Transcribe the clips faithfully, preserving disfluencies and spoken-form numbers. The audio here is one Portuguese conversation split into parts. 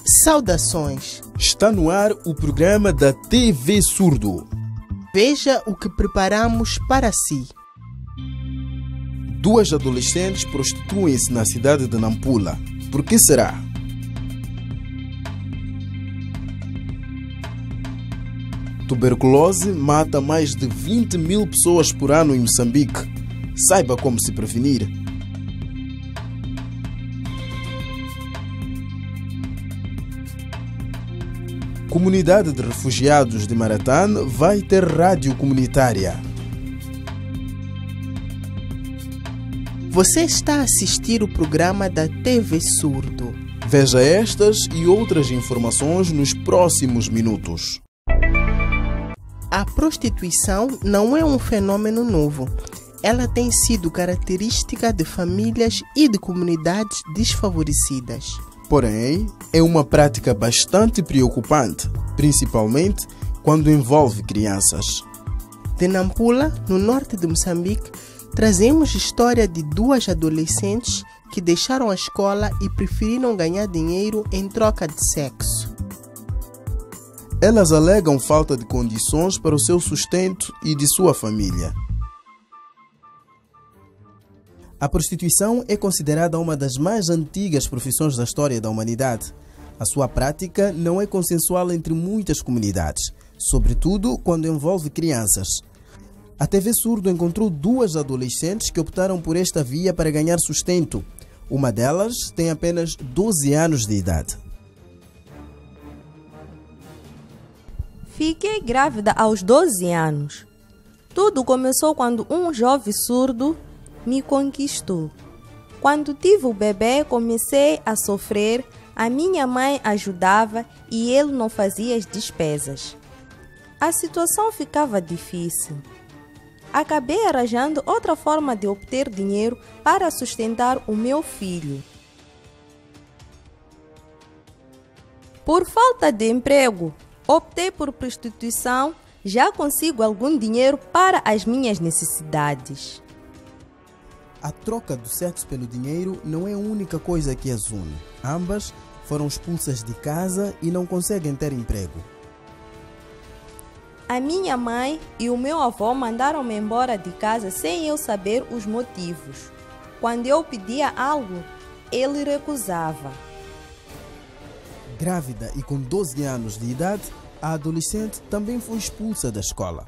Saudações! Está no ar o programa da T V Surdo. Veja o que preparamos para si. Duas adolescentes prostituem-se na cidade de Nampula. Por que será? Tuberculose mata mais de vinte mil pessoas por ano em Moçambique. Saiba como se prevenir. Comunidade de refugiados de Maratane vai ter rádio comunitária. Você está a assistir o programa da T V Surdo. Veja estas e outras informações nos próximos minutos. A prostituição não é um fenômeno novo. Ela tem sido característica de famílias e de comunidades desfavorecidas. Porém, é uma prática bastante preocupante, principalmente quando envolve crianças. De Nampula, no norte de Moçambique, trazemos a história de duas adolescentes que deixaram a escola e preferiram ganhar dinheiro em troca de sexo. Elas alegam falta de condições para o seu sustento e de sua família. A prostituição é considerada uma das mais antigas profissões da história da humanidade. A sua prática não é consensual entre muitas comunidades, sobretudo quando envolve crianças. A T V Surdo encontrou duas adolescentes que optaram por esta via para ganhar sustento. Uma delas tem apenas doze anos de idade. Fiquei grávida aos doze anos. Tudo começou quando um jovem surdo me conquistou. Quando tive o bebê, comecei a sofrer, a minha mãe ajudava e ele não fazia as despesas. A situação ficava difícil. Acabei arranjando outra forma de obter dinheiro para sustentar o meu filho. Por falta de emprego, optei por prostituição, já consigo algum dinheiro para as minhas necessidades. A troca do sexo pelo dinheiro não é a única coisa que as une. Ambas foram expulsas de casa e não conseguem ter emprego. A minha mãe e o meu avô mandaram-me embora de casa sem eu saber os motivos. Quando eu pedia algo, ele recusava. Grávida e com doze anos de idade, a adolescente também foi expulsa da escola.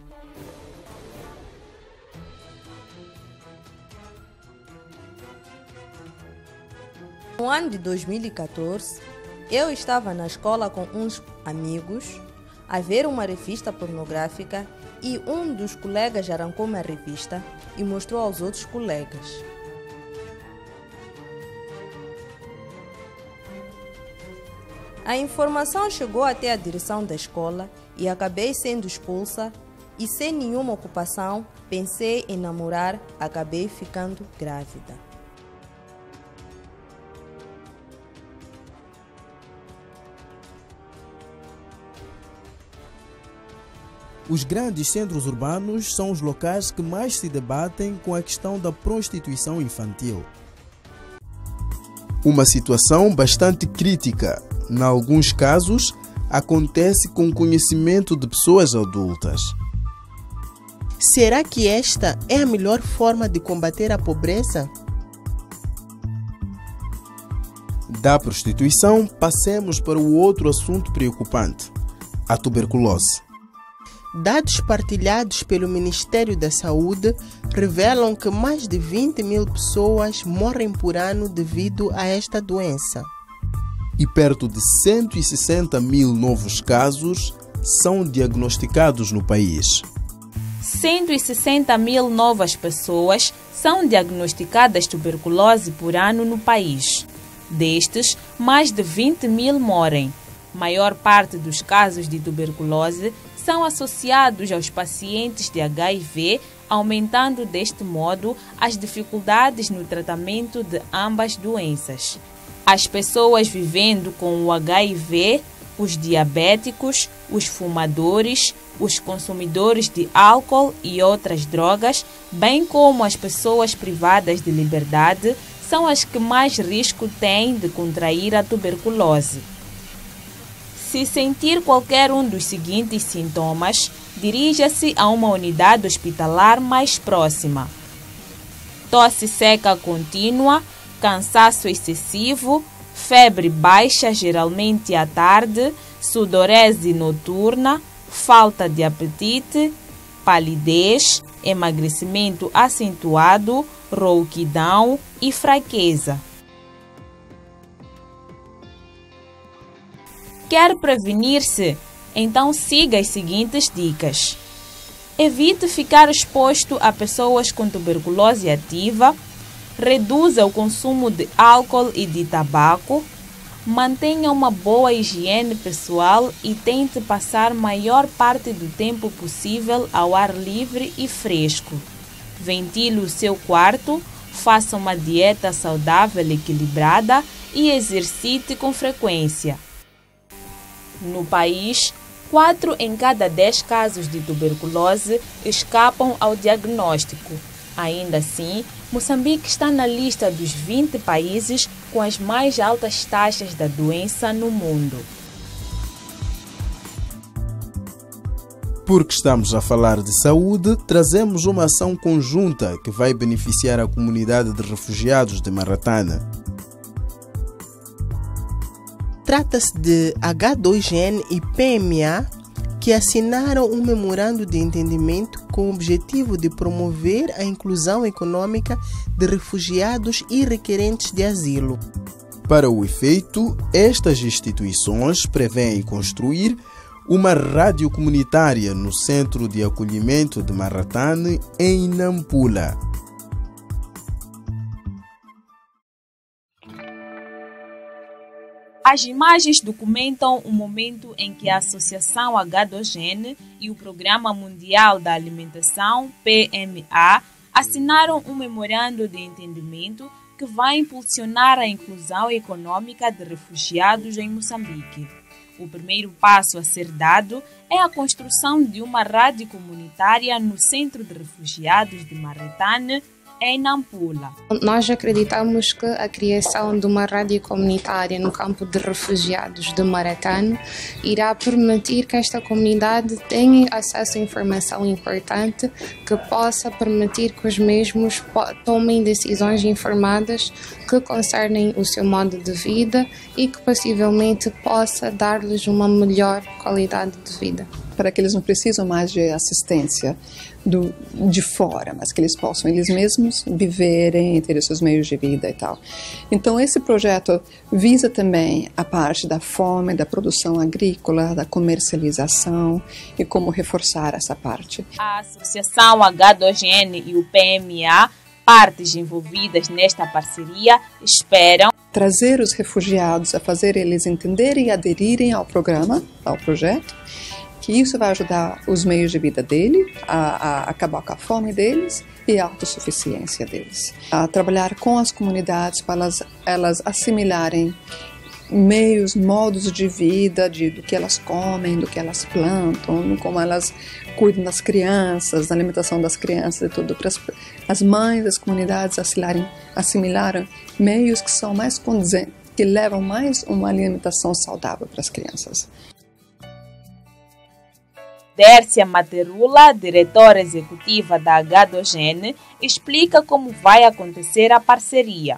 No ano de dois mil e quatorze, eu estava na escola com uns amigos a ver uma revista pornográfica e um dos colegas arrancou-me a revista e mostrou aos outros colegas. A informação chegou até a direção da escola e acabei sendo expulsa e sem nenhuma ocupação, pensei em namorar, acabei ficando grávida. Os grandes centros urbanos são os locais que mais se debatem com a questão da prostituição infantil. Uma situação bastante crítica. Em alguns casos, acontece com conhecimento de pessoas adultas. Será que esta é a melhor forma de combater a pobreza? Da prostituição, passemos para o outro assunto preocupante: a tuberculose. Dados partilhados pelo Ministério da Saúde revelam que mais de vinte mil pessoas morrem por ano devido a esta doença. E perto de cento e sessenta mil novos casos são diagnosticados no país. cento e sessenta mil novas pessoas são diagnosticadas tuberculose por ano no país. Destes, mais de vinte mil morrem. Maior parte dos casos de tuberculose são associados aos pacientes de H I V, aumentando deste modo as dificuldades no tratamento de ambas doenças. As pessoas vivendo com o H I V, os diabéticos, os fumadores, os consumidores de álcool e outras drogas, bem como as pessoas privadas de liberdade, são as que mais risco têm de contrair a tuberculose. Se sentir qualquer um dos seguintes sintomas, dirija-se a uma unidade hospitalar mais próxima: tosse seca contínua, cansaço excessivo, febre baixa, geralmente à tarde, sudorese noturna, falta de apetite, palidez, emagrecimento acentuado, rouquidão e fraqueza. Quer prevenir-se? Então siga as seguintes dicas. Evite ficar exposto a pessoas com tuberculose ativa, reduza o consumo de álcool e de tabaco, mantenha uma boa higiene pessoal e tente passar maior parte do tempo possível ao ar livre e fresco. Ventile o seu quarto, faça uma dieta saudável e equilibrada e exercite com frequência. No país, quatro em cada dez casos de tuberculose escapam ao diagnóstico. Ainda assim, Moçambique está na lista dos vinte países com as mais altas taxas da doença no mundo. Porque estamos a falar de saúde, trazemos uma ação conjunta que vai beneficiar a comunidade de refugiados de Maratana. Trata-se de H dois N e P M A, que assinaram um memorando de entendimento com o objetivo de promover a inclusão econômica de refugiados e requerentes de asilo. Para o efeito, estas instituições prevêem construir uma rádio comunitária no Centro de Acolhimento de Maratane, em Nampula. As imagens documentam o momento em que a Associação H dois N e o Programa Mundial da Alimentação, P M A, assinaram um memorando de entendimento que vai impulsionar a inclusão econômica de refugiados em Moçambique. O primeiro passo a ser dado é a construção de uma rádio comunitária no Centro de Refugiados de Maratane, em Nampula. Nós acreditamos que a criação de uma rádio comunitária no campo de refugiados de Maratane irá permitir que esta comunidade tenha acesso a informação importante que possa permitir que os mesmos tomem decisões informadas que concernem o seu modo de vida e que possivelmente possa dar-lhes uma melhor qualidade de vida. Para que eles não precisam mais de assistência do, de fora, mas que eles possam eles mesmos viverem, ter os seus meios de vida e tal. Então esse projeto visa também a parte da fome, da produção agrícola, da comercialização e como reforçar essa parte. A Associação H dois N e o P M A, partes envolvidas nesta parceria, esperam trazer os refugiados a fazer eles entenderem e aderirem ao programa, ao projeto, que isso vai ajudar os meios de vida dele, a, a acabar com a fome deles e a autossuficiência deles. A trabalhar com as comunidades para elas, elas assimilarem meios, modos de vida, de, do que elas comem, do que elas plantam, como elas cuidam das crianças, da alimentação das crianças e tudo, para as, as mães das comunidades assimilarem, assimilarem meios que são mais condizentes, que levam mais uma alimentação saudável para as crianças. Dércia Materula, diretora executiva da H dois N, explica como vai acontecer a parceria.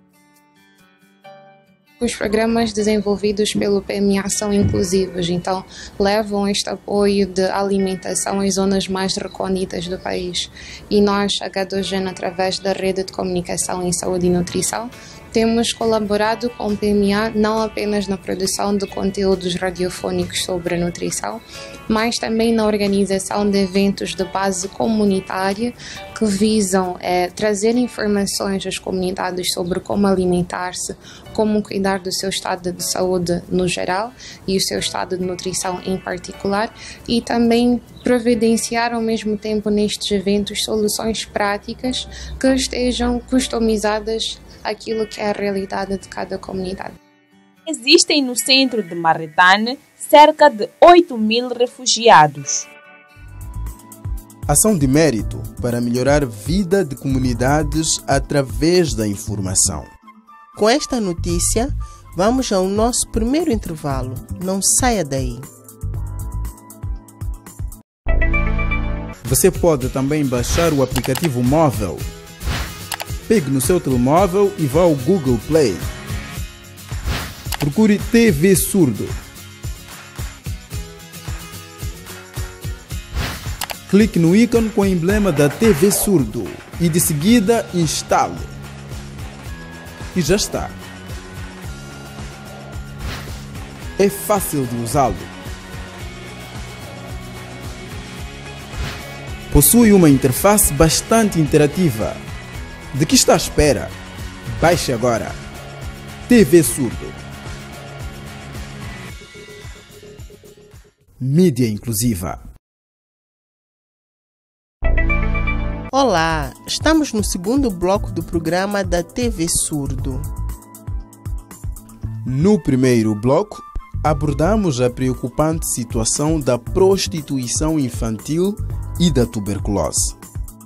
Os programas desenvolvidos pelo P M A são inclusivos, então levam este apoio de alimentação às zonas mais recônditas do país. E nós, H dois N, através da Rede de Comunicação em Saúde e Nutrição, temos colaborado com o P M A não apenas na produção de conteúdos radiofônicos sobre a nutrição, mas também na organização de eventos de base comunitária que visam é, trazer informações às comunidades sobre como alimentar-se, como cuidar do seu estado de saúde no geral e o seu estado de nutrição em particular, e também providenciar ao mesmo tempo nestes eventos soluções práticas que estejam customizadas àquilo que é a realidade de cada comunidade. Existem no centro de Maratane cerca de oito mil refugiados. Ação de mérito para melhorar a vida de comunidades através da informação. Com esta notícia, Vamos ao nosso primeiro intervalo. Não saia daí. Você pode também baixar o aplicativo móvel. Pegue no seu telemóvel e vá ao Google Play. Procure T V Surdo. Clique no ícone com o emblema da T V Surdo e de seguida instale. E já está. É fácil de usá-lo. Possui uma interface bastante interativa. De que está à espera? Baixe agora. T V Surdo. Mídia inclusiva. Olá, estamos no segundo bloco do programa da T V Surdo. No primeiro bloco, abordamos a preocupante situação da prostituição infantil e da tuberculose.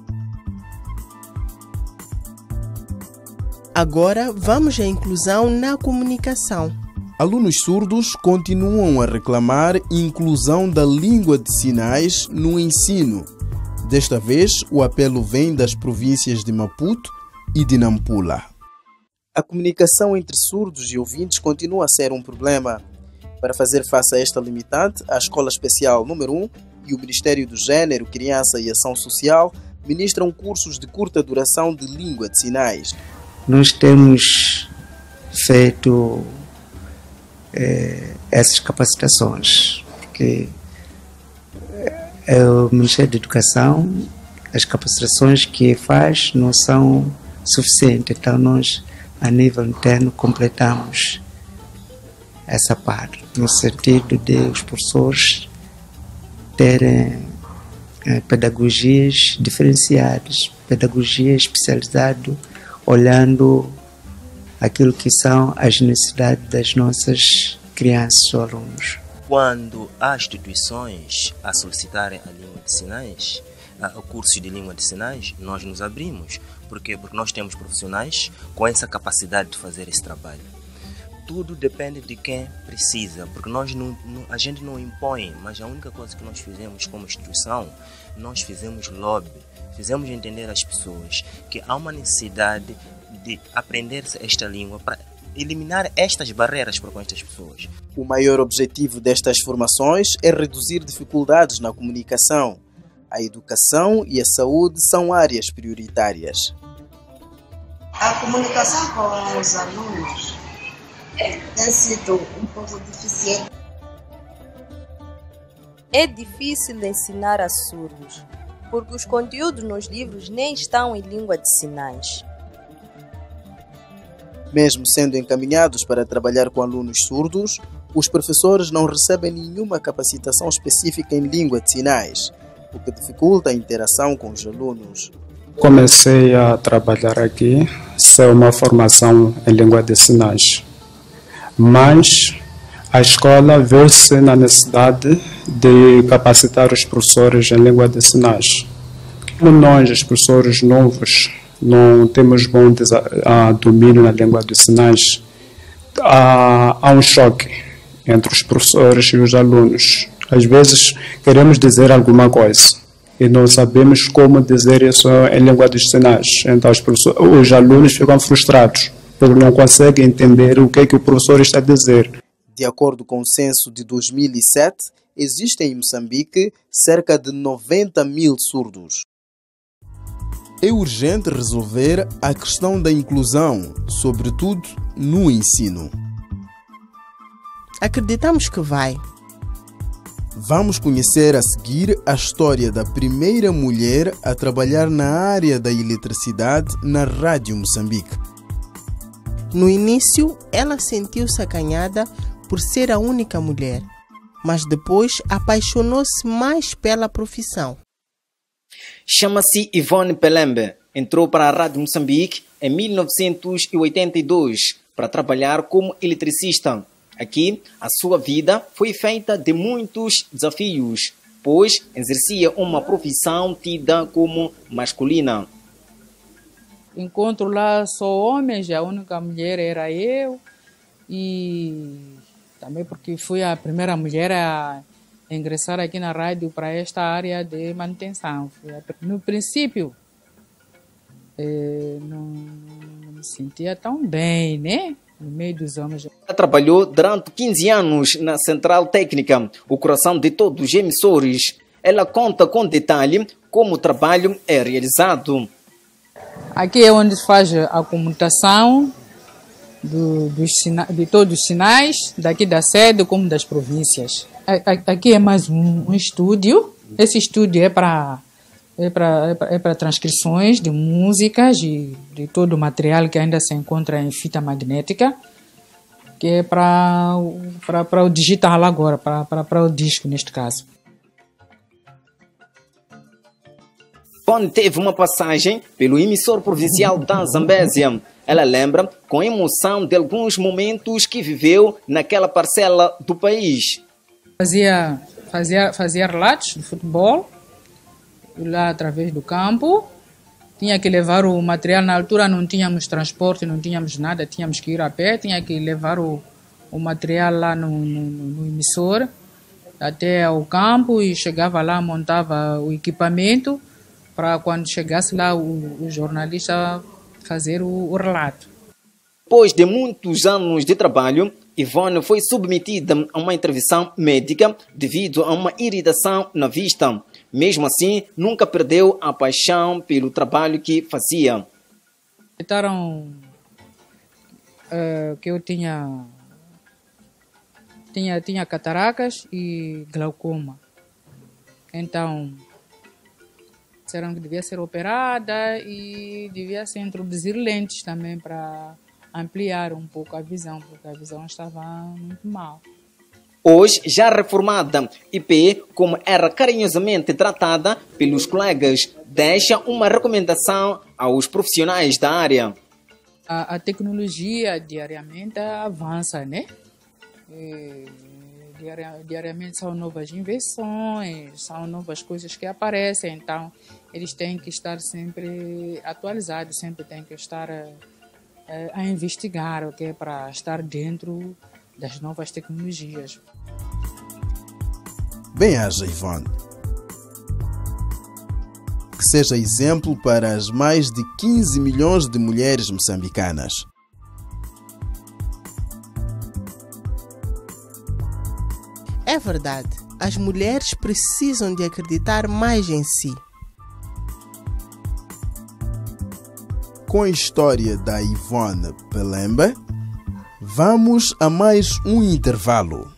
Agora vamos à inclusão na comunicação. Alunos surdos continuam a reclamar inclusão da língua de sinais no ensino. Desta vez, o apelo vem das províncias de Maputo e de Nampula. A comunicação entre surdos e ouvintes continua a ser um problema. Para fazer face a esta limitante, a Escola Especial número um e o Ministério do Gênero, Criança e Ação Social ministram cursos de curta duração de língua de sinais. Nós temos feito eh, essas capacitações, porque é o Ministério da Educação, as capacitações que faz não são suficientes, então nós, a nível interno, completamos essa parte, no sentido de os professores terem eh, pedagogias diferenciadas, pedagogia especializada, olhando aquilo que são as necessidades das nossas crianças ou alunos. Quando há instituições a solicitarem a língua de sinais, o curso de língua de sinais, nós nos abrimos. Por quê? Porque nós temos profissionais com essa capacidade de fazer esse trabalho. Tudo depende de quem precisa, porque nós não, não, a gente não impõe, mas a única coisa que nós fizemos como instituição, nós fizemos lobby, fizemos entender às pessoas que há uma necessidade de aprender esta língua para eliminar estas barreiras para com estas pessoas. O maior objetivo destas formações é reduzir dificuldades na comunicação. A educação e a saúde são áreas prioritárias. A comunicação com os alunos tem sido um pouco deficiente. É difícil ensinar a surdos, porque os conteúdos nos livros nem estão em língua de sinais. Mesmo sendo encaminhados para trabalhar com alunos surdos, os professores não recebem nenhuma capacitação específica em língua de sinais, o que dificulta a interação com os alunos. Comecei a trabalhar aqui sem uma formação em língua de sinais, mas a escola viu-se na necessidade de capacitar os professores em língua de sinais. Como nós, os professores novos, não temos bom domínio na língua de sinais, há, há um choque entre os professores e os alunos. Às vezes queremos dizer alguma coisa e não sabemos como dizer isso em língua de sinais. Então os, os alunos ficam frustrados porque não conseguem entender o que é que o professor está a dizer. De acordo com o censo de dois mil e sete, existem em Moçambique cerca de noventa mil surdos. É urgente resolver a questão da inclusão, sobretudo no ensino. Acreditamos que vai. Vamos conhecer a seguir a história da primeira mulher a trabalhar na área da eletricidade na Rádio Moçambique. No início, ela sentiu-se acanhada por ser a única mulher, mas depois apaixonou-se mais pela profissão. Chama-se Ivone Pelembe. Entrou para a Rádio Moçambique em mil novecentos e oitenta e dois para trabalhar como eletricista. Aqui, a sua vida foi feita de muitos desafios, pois exercia uma profissão tida como masculina. Encontro lá só homens, a única mulher era eu. e também porque fui a primeira mulher a ingressar aqui na rádio para esta área de manutenção. No princípio, eh, não, não me sentia tão bem, né? No meio dos homens. Ela trabalhou durante quinze anos na Central Técnica, o coração de todos os emissores. Ela conta com detalhe como o trabalho é realizado. Aqui é onde se faz a comutação do, dos sina de todos os sinais, daqui da sede como das províncias. Aqui é mais um, um estúdio. Esse estúdio é para é para é para transcrições de músicas e de todo o material que ainda se encontra em fita magnética, que é para para o digital agora, para para o disco neste caso. Ivone teve uma passagem pelo emissor provincial da Zambésia. Ela lembra com emoção de alguns momentos que viveu naquela parcela do país. Fazia, fazia, fazia relatos de futebol, lá através do campo. Tinha que levar o material, na altura não tínhamos transporte, não tínhamos nada, tínhamos que ir a pé, tinha que levar o, o material lá no, no, no emissor, até ao campo, e chegava lá, montava o equipamento, para quando chegasse lá o, o jornalista fazer o, o relato. Depois de muitos anos de trabalho, Ivone foi submetida a uma intervenção médica devido a uma irritação na vista. Mesmo assim, nunca perdeu a paixão pelo trabalho que fazia. Tentaram uh, que eu tinha, tinha, tinha cataracas e glaucoma. Então, disseram que devia ser operada e devia se introduzir lentes também para ampliar um pouco a visão, porque a visão estava muito mal. Hoje, já reformada, I P, como era carinhosamente tratada pelos colegas, deixa uma recomendação aos profissionais da área. A, a tecnologia diariamente avança, né? E, diari, diariamente são novas invenções, são novas coisas que aparecem, então eles têm que estar sempre atualizados, sempre têm que estar a, a investigar, okay, para estar dentro das novas tecnologias. Bem-aja, Ivone. Que seja exemplo para as mais de quinze milhões de mulheres moçambicanas. É verdade, as mulheres precisam de acreditar mais em si. Com a história da Ivone Pelembe, vamos a mais um intervalo.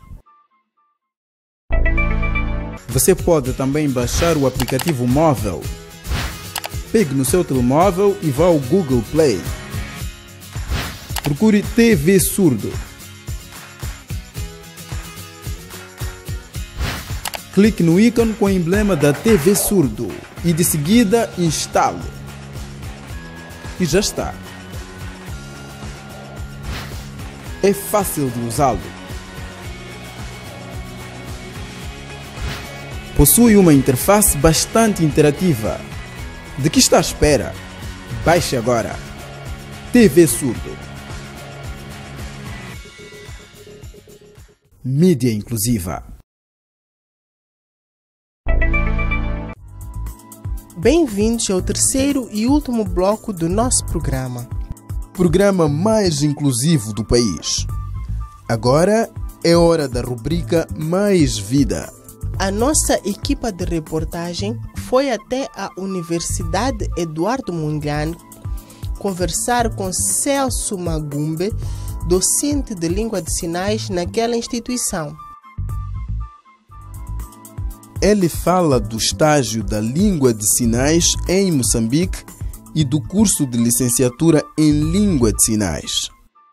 Você pode também baixar o aplicativo móvel. Pegue no seu telemóvel e vá ao Google Play. Procure T V Surdo. Clique no ícone com o emblema da T V Surdo e de seguida instale. E já está. É fácil de usá-lo. Possui uma interface bastante interativa. De que está à espera? Baixe agora. T V Surdo. Mídia inclusiva. Bem-vindos ao terceiro e último bloco do nosso programa. Programa mais inclusivo do país. Agora é hora da rubrica Mais Vida. A nossa equipa de reportagem foi até a Universidade Eduardo Mondlane conversar com Celso Magumbe, docente de língua de sinais naquela instituição. Ele fala do estágio da língua de sinais em Moçambique e do curso de licenciatura em língua de sinais.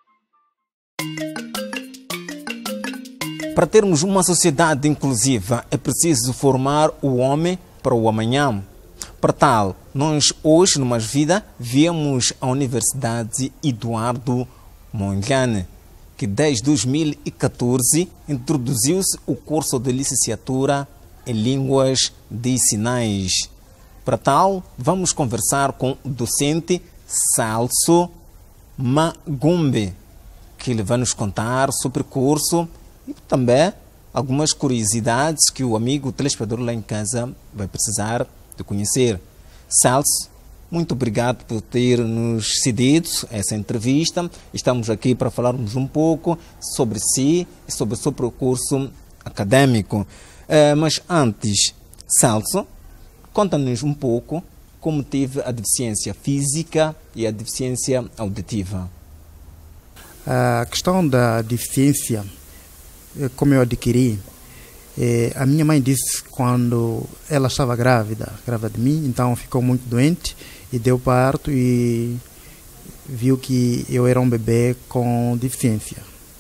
Para termos uma sociedade inclusiva, é preciso formar o homem para o amanhã. Para tal, nós hoje, no Mais Vida, viemos à Universidade Eduardo Mondlane, que desde dois mil e catorze introduziu-se o curso de licenciatura em línguas de sinais. Para tal, vamos conversar com o docente Celso Magumbe, que ele vai nos contar sobre o percurso e também algumas curiosidades que o amigo telespectador lá em casa vai precisar de conhecer. Celso, muito obrigado por ter nos cedido essa entrevista. Estamos aqui para falarmos um pouco sobre si e sobre o seu percurso acadêmico. Uh, mas antes, Celso, conta-nos um pouco como teve a deficiência física e a deficiência auditiva. A questão da deficiência, como eu adquiri, eh, a minha mãe disse quando ela estava grávida, grávida de mim, então ficou muito doente e deu parto e viu que eu era um bebê com deficiência.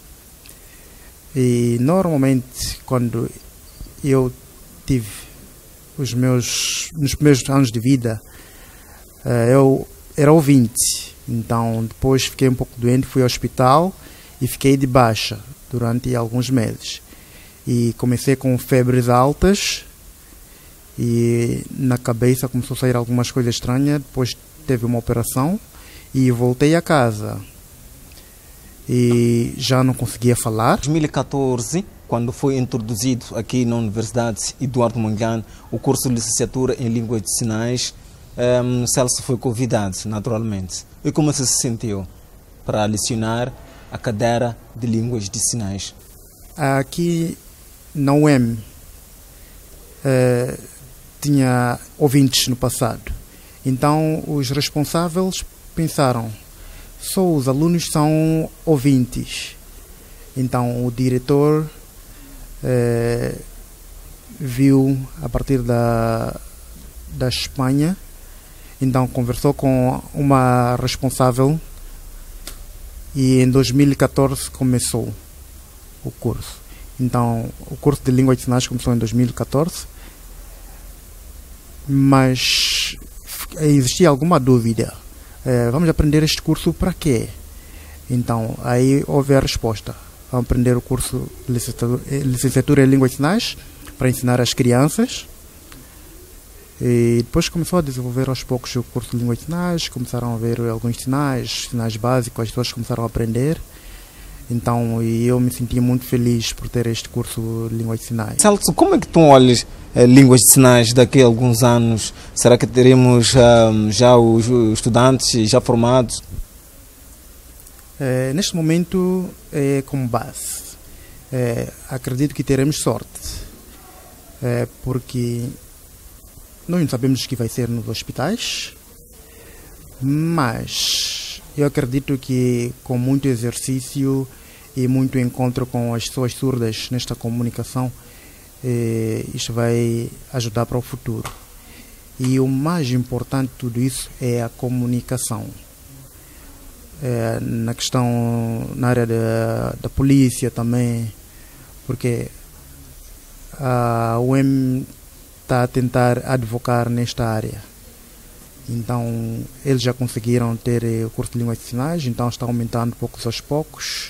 E normalmente quando eu tive os meus, nos primeiros anos de vida, eh, eu era ouvinte, então depois fiquei um pouco doente, fui ao hospital e fiquei de baixa durante alguns meses. E comecei com febres altas e na cabeça começou a sair algumas coisas estranhas. Depois teve uma operação e voltei a casa e já não conseguia falar. Em dois mil e catorze, quando foi introduzido aqui na Universidade Eduardo Mondlane o curso de licenciatura em Língua de Sinais, um, Celso foi convidado, naturalmente. E como você se sentiu para lecionar a cadeira de Línguas de Sinais? Aqui na U E M eh, tinha ouvintes no passado. Então os responsáveis pensaram, só os alunos são ouvintes. Então o diretor eh, viu a partir da, da Espanha, então conversou com uma responsável e em dois mil e catorze começou o curso. Então o curso de Língua de Sinais começou em dois mil e catorze, mas existia alguma dúvida. Eh, vamos aprender este curso para quê? Então aí houve a resposta. Vamos aprender o curso de licenciatura, licenciatura em Língua de Sinais para ensinar as crianças. E depois começou a desenvolver aos poucos o curso de Língua de Sinais, começaram a ver alguns sinais, sinais básicos, as pessoas começaram a aprender. Então, e eu me senti muito feliz por ter este curso de Língua de Sinais. Celso, como é que tu olhas eh, Línguas de Sinais daqui a alguns anos? Será que teremos um, já os estudantes já formados? É, neste momento, é como base. É, acredito que teremos sorte, é, porque nós não sabemos o que vai ser nos hospitais, mas eu acredito que com muito exercício e muito encontro com as pessoas surdas nesta comunicação, eh, isto vai ajudar para o futuro. E o mais importante de tudo isso é a comunicação. É, na questão, na área da, da polícia também, porque a U E M está a tentar advocar nesta área. Então, eles já conseguiram ter o curso de Línguas de Sinais, então está aumentando poucos aos poucos.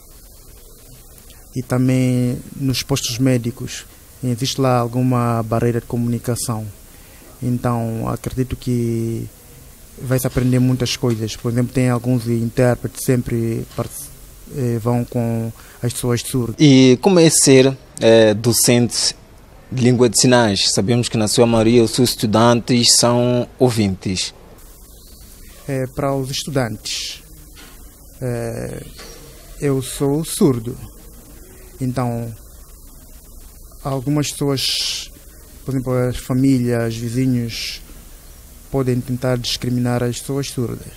E também nos postos médicos, existe lá alguma barreira de comunicação. Então, acredito que vai-se aprender muitas coisas. Por exemplo, tem alguns intérpretes que sempre eh, vão com as pessoas surdas. E como é ser eh, docente de Língua de Sinais? Sabemos que na sua maioria os seus estudantes são ouvintes. É, para os estudantes, é, eu sou surdo. Então, algumas pessoas, por exemplo, as famílias, vizinhos, podem tentar discriminar as pessoas surdas.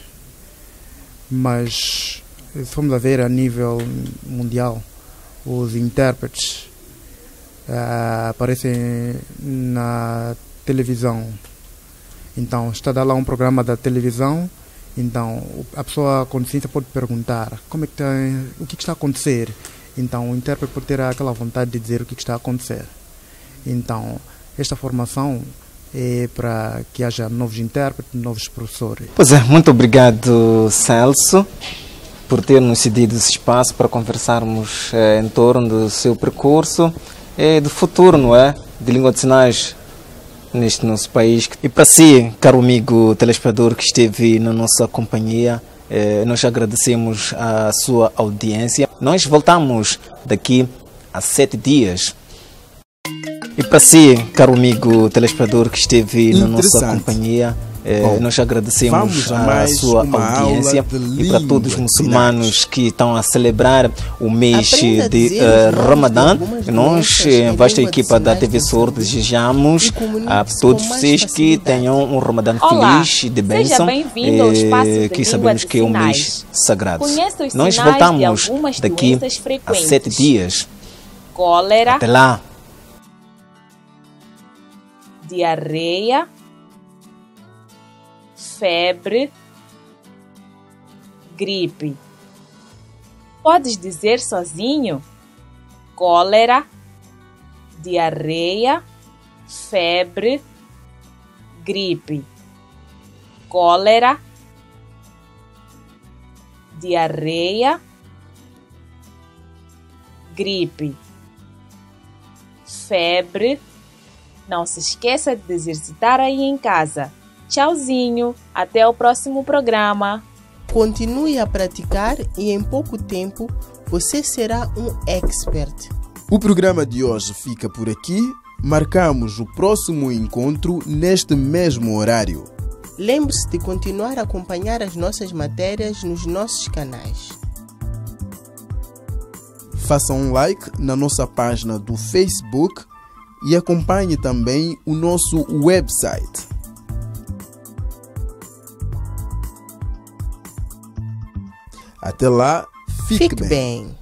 Mas, se formos a ver a nível mundial, os intérpretes Uh, aparecem na televisão. Então está a dar lá um programa da televisão. Então a pessoa com deficiência pode perguntar como é que está, o que, que está a acontecer. Então o intérprete pode ter aquela vontade de dizer o que, que está a acontecer. Então esta formação é para que haja novos intérpretes, novos professores. Pois é, muito obrigado, Celso, por ter nos cedido esse espaço para conversarmos eh, em torno do seu percurso é do futuro, não é? De Língua de Sinais neste nosso país. E para si, caro amigo telespectador que esteve na nossa companhia, Eh, nós agradecemos a sua audiência. Nós voltamos daqui a sete dias. E para si, caro amigo telespectador que esteve na nossa companhia, eh, Bom, nós agradecemos a, a sua audiência e para todos os muçulmanos que estão a celebrar o mês de uh, Ramadã. Nós, em vasta equipa da T V Sor, desejamos a todos vocês que tenham um Ramadã Olá, feliz de bênção, eh, que sabemos que é um mês sagrado. Nós voltamos daqui a sete dias. Cólera, Até lá. diarreia, febre, gripe. Podes dizer sozinho? Cólera, diarreia, febre, gripe. Cólera, diarreia, gripe, febre. Não se esqueça de exercitar aí em casa. Tchauzinho, até o próximo programa. Continue a praticar e em pouco tempo você será um expert. O programa de hoje fica por aqui. Marcamos o próximo encontro neste mesmo horário. Lembre-se de continuar a acompanhar as nossas matérias nos nossos canais. Faça um like na nossa página do Facebook e acompanhe também o nosso website. Até lá, fique, Fique bem. bem.